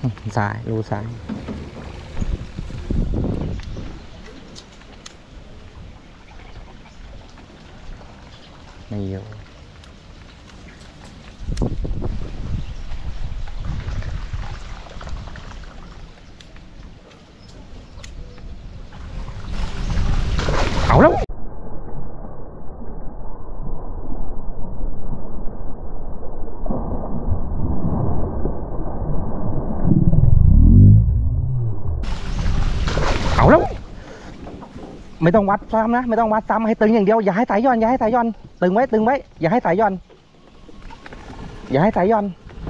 ซ้ายรูซ้ายไม่อยู่เอาแล้วเอาแล้วไม่ต้องวัดซ้ำนะไม่ต้องวัดซ้ำให้ตึงอย่างเดียวอย่าให้สายย่อนอย่าให้สายย่อนตึงไว้ตึงไว้อย่าให้สายย่อนอย่าให้สายย่อน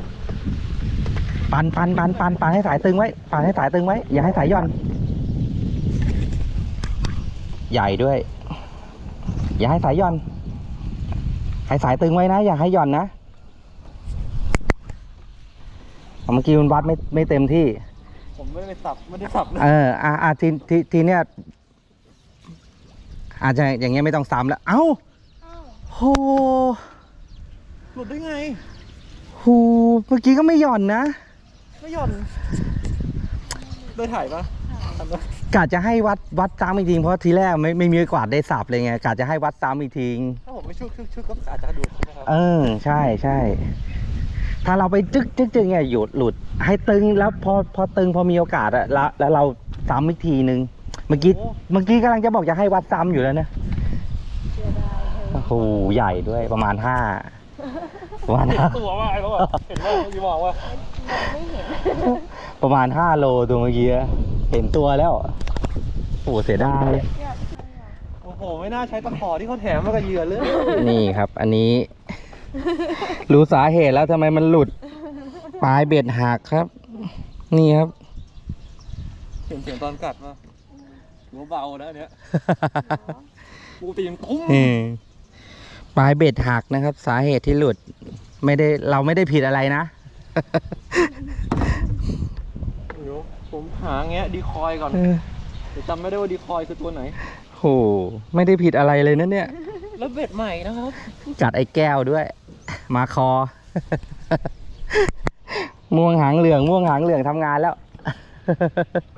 ปั่นให้สายตึงไว้ปั่นให้สายตึงไว้อย่าให้สายย่อนใหญ่ด้วยอย่าให้สายย่อนให้สายตึงไว้นะอย่าให้ย่อนนะเมื่อกี้มันวัดไม่เต็มที่ผมไม่ได้สับทีเนี้ยอาจจะอย่างเงี้ยไม่ต้องซ้ำแล้วเอ้าโหหลุดได้ไงโหเมื่อกี้ก็ไม่หย่อนนะไม่หย่อนได้ถ่ายปะกะจะให้วัดซ้ำอีกทีเพราะทีแรกไม่มีกวาดได้สับเลยไงกะจะให้วัดซ้ำอีกทีถ้าผมไม่ชึกก็อาจจะดูดใช่ไหมครับใช่ถ้าเราไปจึ๊กเนี่ยหลุดให้ตึงแล้วพอตึงพอมีโอกาสอะแล้วเราซ้ำอีกทีนึงเมื่อกี้กำลังจะบอกจะให้วัดซ้ำอยู่แล้วนะโอ้โหใหญ่ด้วยประมาณ5ตัวว่าไอ้เขาบอกเห็นว่าพี่บอกว่าไม่เห็นประมาณ5 โลตัวเมื่อกี้เห็นตัวแล้วโอ้เสียดายโอ้โหไม่น่าใช้ตะขอที่เขาแถมมากับเหยื่อเลยนี่ครับอันนี้รู้สาเหตุแล้วทำไมมันหลุดปลายเบ็ดหักครับนี่ครับเสียงตอนกัดมาหัวเบาแล้วเนี้ยปูตีนตุ้มปลายเบ็ดหักนะครับสาเหตุที่หลุดเราไม่ได้ผิดอะไรนะเดี๋ยวผมหาแงะดีคอยก่อนแต่จำไม่ได้ว่าดีคอยคือตัวไหนโหไม่ได้ผิดอะไรเลยนะเนี่ยแล้วเบ็ดใหม่นะครับจัดไอ้แก้วด้วยมาคอม่วงหางเหลืองทำงานแล้ว